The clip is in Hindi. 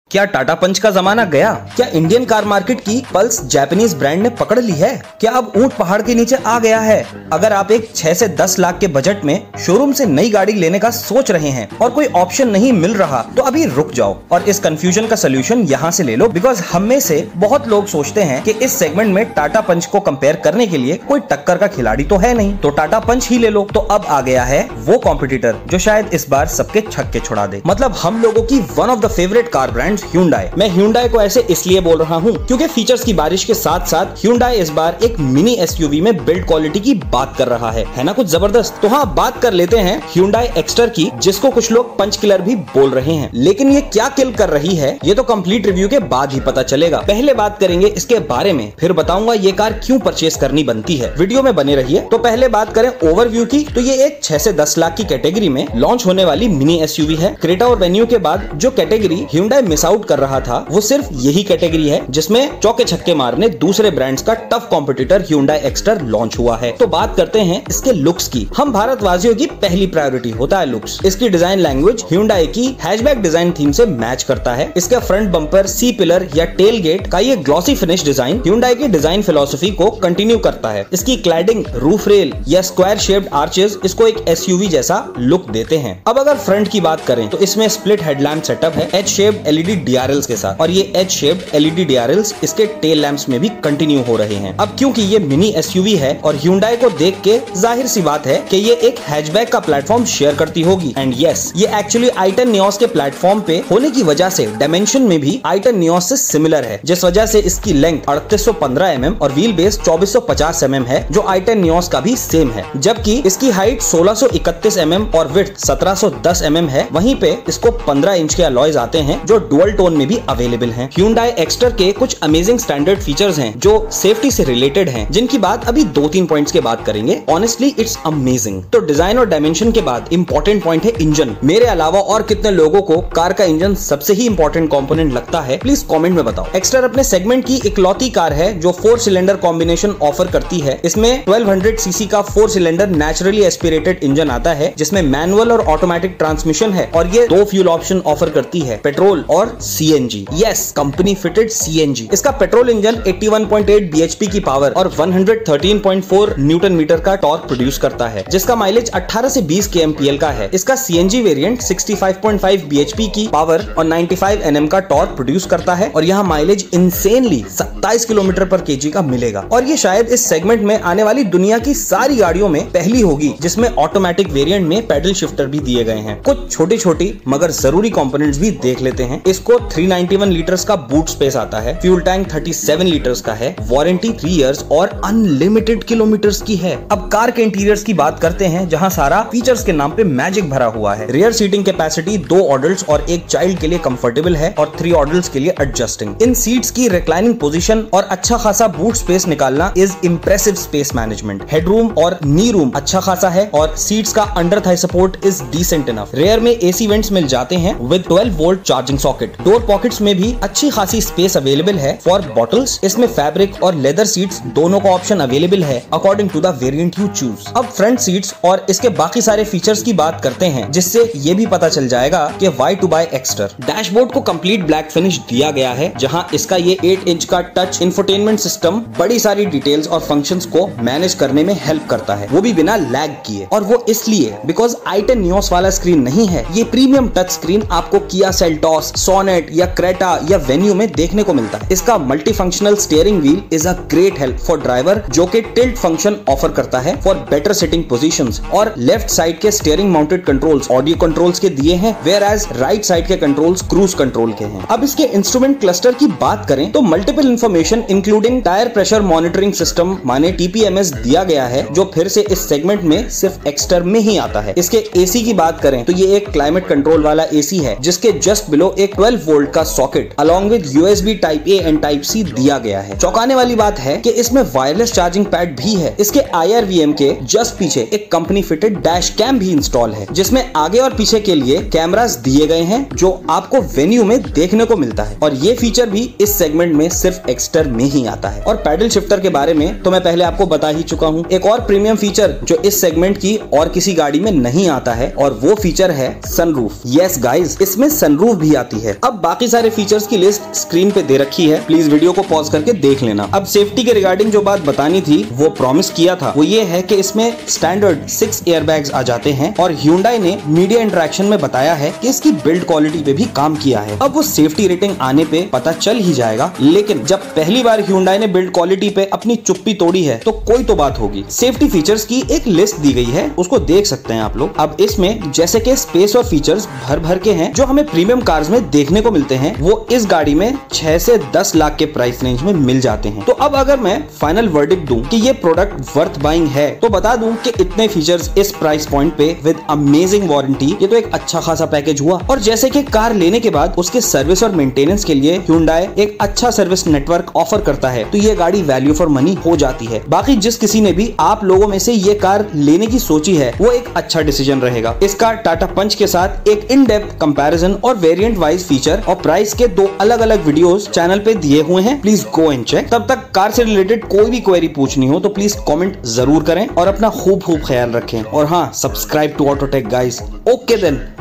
क्या टाटा पंच का जमाना गया? क्या इंडियन कार मार्केट की पल्स जापानीज ब्रांड ने पकड़ ली है? क्या अब ऊंट पहाड़ के नीचे आ गया है? अगर आप एक 6 से 10 लाख के बजट में शोरूम से नई गाड़ी लेने का सोच रहे हैं और कोई ऑप्शन नहीं मिल रहा, तो अभी रुक जाओ और इस कंफ्यूजन का सोल्यूशन यहाँ से ले लो। बिकॉज हम में से बहुत लोग सोचते हैं कि इस सेगमेंट में टाटा पंच को कंपेयर करने के लिए कोई टक्कर का खिलाड़ी तो है नहीं, तो टाटा पंच ही ले लो। तो अब आ गया है वो कॉम्पिटिटर जो शायद इस बार सबके छक्के छुड़ा दे। मतलब हम लोगों की one of the favourite car brand Hyundai। मैं Hyundai को ऐसे इसलिए बोल रहा हूँ क्योंकि फीचर्स की बारिश के साथ साथ Hyundai इस बार एक मिनी SUV में बिल्ड क्वालिटी की बात कर रहा है ना कुछ जबरदस्त। तो हाँ, बात कर लेते हैं Hyundai Exter की, जिसको कुछ लोग पंच किलर भी बोल रहे हैं। लेकिन ये क्या किल कर रही है, ये तो कंप्लीट रिव्यू के बाद ही पता चलेगा। पहले बात करेंगे इसके बारे में, फिर बताऊंगा ये कार क्यों परचेस करनी बनती है। वीडियो में बने रहिए। तो पहले बात करें ओवरव्यू की, तो ये एक 6 से 10 लाख की कैटेगरी में लॉन्च होने वाली मिनी SUV है। क्रेटा और वेन्यू के बाद जो कैटेगरी Hyundai मिस आउट कर रहा था, वो सिर्फ यही कैटेगरी है जिसमें चौके छक्के मारने दूसरे ब्रांड्स का tough competitor Hyundai Exter launch हुआ है। तो बात करते हैं इसके लुक्स की। हम भारतवासियों की पहली प्रायोरिटी होता है लुक्स। इसकी डिजाइन लैंग्वेज Hyundai की हैचबैक डिजाइन थीम से मैच करता है। इसका फ्रंट बम्पर, सी पिलर या टेल गेट का ये ग्लॉसी फिनिश डिजाइन Hyundai की डिजाइन फिलोसफी को कंटिन्यू करता है। इसकी क्लैडिंग, रूफ रेल या स्क्वायर शेप्ड आर्चेस इसको एक SUV जैसा लुक देते हैं। अब अगर फ्रंट की बात करें तो इसमें स्प्लिट हेडलैम्प सेटअप है एच शेप्ड LED DRLs के साथ, और ये एच शेप्ड LED DRLs इसके टेल लैंप्स में भी कंटिन्यू हो रहे हैं। अब क्योंकि ये मिनी SUV है और Hyundai को देख के जाहिर सी बात है कि ये एक हैचबैक का प्लेटफॉर्म शेयर करती होगी। एंड यस, ये एक्चुअली i10 Nios के प्लेटफॉर्म पे होने की वजह से डायमेंशन में भी i10 Nios से सिमिलर है, जिस वजह से इसकी लेंथ 3815 mm और व्हील बेस 2450 mm है, जो i10 Nios का भी सेम है। जबकि इसकी हाइट 1631 mm और विड्थ 1710 mm है। वहीं पे इसको 15 इंच के अलॉयज आते हैं जो डुअल टोन में भी अवेलेबल हैं। Hyundai Exter के कुछ अमेजिंग स्टैंडर्ड फीचर्स हैं जो सेफ्टी से रिलेटेड हैं, जिनकी बात अभी 2-3 पॉइंट्स के बाद करेंगे। Honestly it's amazing. तो डिजाइन और डायमेंशन के बाद इंपॉर्टेंट पॉइंट है इंजन। मेरे अलावा और कितने लोगों को कार का इंजन सबसे ही इंपॉर्टेंट कंपोनेंट लगता है, प्लीज कमेंट में बताओ। Exter अपने सेगमेंट की इकलौती कार है जो 4 सिलेंडर कॉम्बिनेशन ऑफर करती है। इसमें 1200 सीसी का 4 सिलेंडर नेचुरली एस्पिरेटेड इंजन आता है, जिसमें मैनुअल और ऑटोमेटिक ट्रांसमिशन है, और ये 2 फ्यूल ऑप्शन ऑफर करती है, पेट्रोल और CNG। Yes, company fitted CNG। इसका पेट्रोल इंजन 81.8 bhp की पावर और 113.4 न्यूटन मीटर का टॉर्क प्रोड्यूस करता है, जिसका माइलेज 18 से 20 kmpl का है। इसका CNG वेरिएंट 65.5 bhp की पावर और 95 Nm का टॉर्क प्रोड्यूस करता है, और यहाँ माइलेज इंसेनली 27 किलोमीटर पर kg का मिलेगा। और ये शायद इस सेगमेंट में आने वाली दुनिया की सारी गाड़ियों में पहली होगी जिसमें ऑटोमेटिक वेरिएंट में पैडल शिफ्टर भी दिए गए हैं। कुछ छोटी छोटी मगर जरूरी कंपोनेंट्स भी देख लेते हैं। इसको 391 लीटर्स का बूट स्पेस आता है, फ्यूल टैंक 37 लीटर्स का है, वारंटी 3 इयर्स और अनलिमिटेड किलोमीटर्स की है। अब कार के इंटीरियर्स की बात करते हैं, जहां सारा फीचर्स के नाम पे मैजिक भरा हुआ है। रियर सीटिंग कैपेसिटी 2 ऑडल्ट्स और 1 चाइल्ड के लिए कंफर्टेबल है और 3 ऑडल्ट्स के लिए एडजस्टिंग। इन सीट्स की रिक्लाइनिंग पोजीशन और अच्छा खासा बूट स्पेस निकालना is impressive space management. Headroom और नी रूम अच्छा खासा है और सीट्स का under thigh support is decent enough. Rear में AC वेंट्स मिल जाते हैं with 12 volt charging socket. Door pockets में भी अच्छी खासी स्पेस अवेलेबल है फॉर बॉटल्स। इसमें फैब्रिक और लेदर सीट्स दोनों का ऑप्शन अवेलेबल है according to the variant you choose. अब फ्रंट सीट्स और इसके बाकी सारे फीचर्स की बात करते हैं, जिससे ये भी पता चल जाएगा कि why to buy Exter। Dashboard को कंप्लीट ब्लैक फिनिश दिया गया है, जहां इसका ये 8 इंच का टच इंफोटेनमेंट सिस्टम बड़ी सारी डिटेल्स और फंक्शंस को मैनेज करने में हेल्प करता है, वो भी बिना लैग किए। और वो इसलिए बिकॉज i10 Nios वाला स्क्रीन नहीं है, ये प्रीमियम टच स्क्रीन आपको Kia Seltos, Sonet या Creta या वेन्यू में देखने को मिलता है। इसका multi functional steering wheel is a great help for driver, जो कि टिल्ट फंक्शन ऑफर करता है फॉर बेटर सिटिंग पोजीशंस। और लेफ्ट साइड के steering mounted controls audio controls के दिए हैं, वेयर एज राइट साइड के कंट्रोल्स क्रूज कंट्रोल के हैं। अब इसके इंस्ट्रूमेंट क्लस्टर की बात करें तो multiple information including tyre pressure monitoring system माने TPMS दिया गया है, जो फिर से इस सेगमेंट में सिर्फ Exter में ही आता है। इसके AC की बात करें तो ये एक क्लाइमेट कंट्रोल वाला AC है, जिसके जस्ट बिलो एक 12 वोल्ट का socket along with USB type A and type C दिया गया है। चौंकाने वाली बात है कि इसमें वायरलेस चार्जिंग पैड भी है। इसके IRVM के जस्ट पीछे एक कंपनी फिटेड डैश कैम भी इंस्टॉल है, जिसमें आगे और पीछे के लिए कैमरास दिए गए हैं, जो आपको वेन्यू में देखने को मिलता है। और ये फीचर भी इस सेगमेंट में सिर्फ Exter में ही आता है। और पैडल शिफ्टर के बारे में तो मैं पहले आपको बता ही चुका हूँ। एक और प्रीमियम फीचर जो इस सेगमेंट की और किसी गाड़ी में नहीं आता है, और वो फीचर है सनरूफ। यस गाइस, इसमें सनरूफ भी आती है। अब बाकी सारे फीचर्स की लिस्ट स्क्रीन पे दे रखी है, प्लीज वीडियो को पॉज करके देख लेना। अब सेफ्टी के रिगार्डिंग जो बात बतानी थी वो प्रॉमिस किया था, वो ये है कि इसमें स्टैंडर्ड 6 एयरबैग्स आ जाते हैं और Hyundai ने मीडिया इंटरेक्शन में बताया है कि इसकी बिल्ड क्वालिटी पे भी काम किया है। अब वो सेफ्टी रेटिंग आने पे पता चल ही जाएगा, लेकिन जब पहली बार Hyundai ने बिल्ड क्वालिटी पे अपनी चुप्पी तोड़ी है तो कोई तो बात होगी। सेफ्टी फीचर्स की एक लिस्ट दी गई है, उसको देख सकते हैं आप लोग। अब इसमें जैसे कि स्पेस और फीचर्स भर भर के हैं जो हमें प्रीमियम कार्स में देखने को मिलते हैं, वो इस गाड़ी में 6 से 10 लाख के प्राइस रेंज में मिल जाते हैं। तो अब अगर मैं फाइनल वर्डिक्ट दूं कि ये प्रोडक्ट वर्थ बाइंग है, तो बता दूं कि इतने फीचर्स इस प्राइस पॉइंट पे विद अमेजिंग वारंटी, ये तो एक अच्छा खासा पैकेज हुआ। और जैसे कि कार लेने के बाद उसके सर्विस और मेंटेनेंस के लिए Hyundai एक अच्छा सर्विस नेटवर्क ऑफर करता है, तो ये गाड़ी वैल्यू फॉर मनी हो जाती है। बाकी जिस किसी ने भी आप लोगों में से ये कार लेने की सोची है, वो एक अच्छा डिसीजन रहेगा। इसका टाटा पंच के साथ एक इन डेप्थ कंपैरिजन और वेरिएंट वाइज फीचर और प्राइस के 2 अलग अलग वीडियोस चैनल पे दिए हुए हैं, प्लीज गो एंड चेक। तब तक कार से रिलेटेड कोई भी क्वेरी पूछनी हो तो प्लीज कमेंट जरूर करें और अपना खूब ख्याल रखें। और हाँ, subscribe to Autotech guys. Okay then.